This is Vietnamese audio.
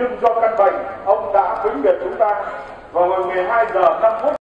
nhưng do căn bệnh ông đã vĩnh biệt chúng ta vào hồi 12 giờ 5 phút.